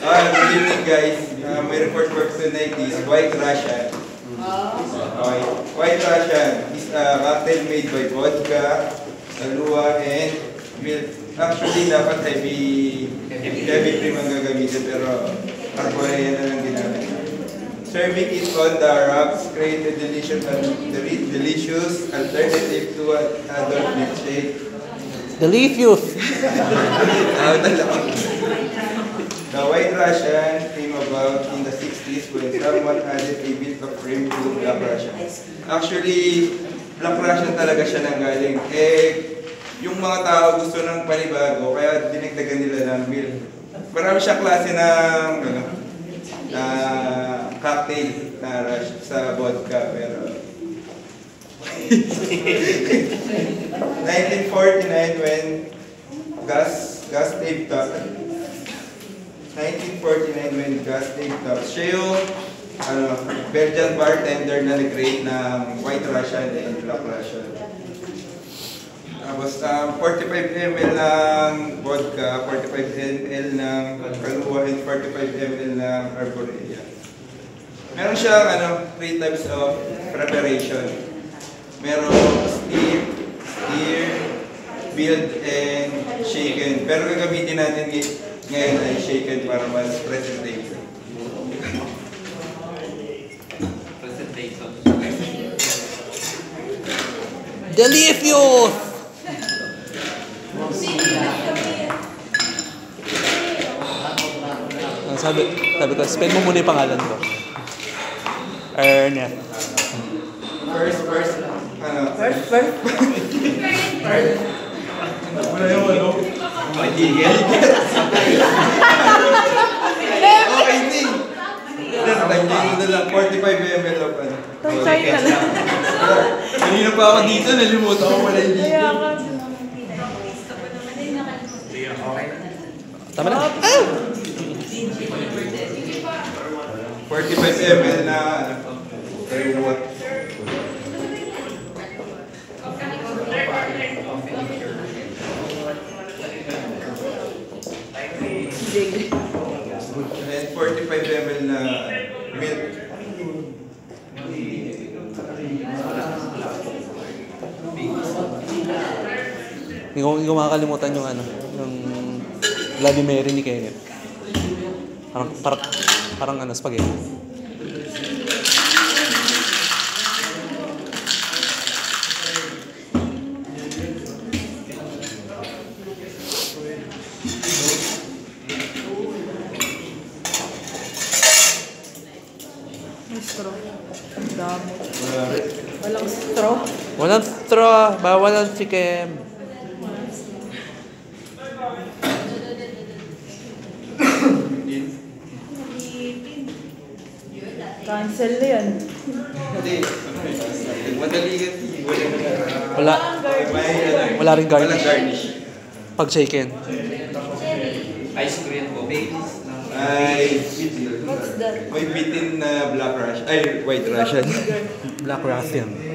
Good evening guys. My report for tonight is White Russian. Okay. White Russian is a cocktail made by vodka, kalua, and milk. Actually, dapat heavy cream ang gagamitin pero arborea na lang ginamit. Serving it on the rocks, create a delicious alternative to an adult milkshake. Delicious! The White Russian came about in the 60s when someone added a bit of cream to Black Russian. Actually, Black Russian talaga siya nanggaling. Yung mga tao gusto ng panibago, kaya dinagdagan nila ng milk. Marami siya klase ng cocktail na rush sa vodka, pero 1949 when gas tape top. 1949 when gas tape top. Siya yung Belgian bartender na nag-create ng White Russian and Black Russian. Tapos 45 ml ng vodka, 45 ml ng kalua, and 45 ml ng arborea. Meron siyang 3 types of preparation. Merong steer, build, and shaken. Pero gagamitin natin ngayon ay shaken para mas presentation. Delicious! Sabi ko, spell mo muna yung pangalan ko. Ernest. First. Wala yung magigil. Okay, ting. Time na lang, 45 ml of Kanina pa ako dito, nalimutan ko pala yung dito. Tama na. 45 ml na what? And 45 ml na milk. Hindi ko makakalimutan yung yung Bloody Mary ni Kenneth. Parang spaghetti. Walang straw. Walang straw. Bawal ang chicken. Cancel yan. Wala rin garnish. Pag shaken. Ice cream po. What's that? May bitin na Black Russian. Ay, White Russian. Black Ruthianth.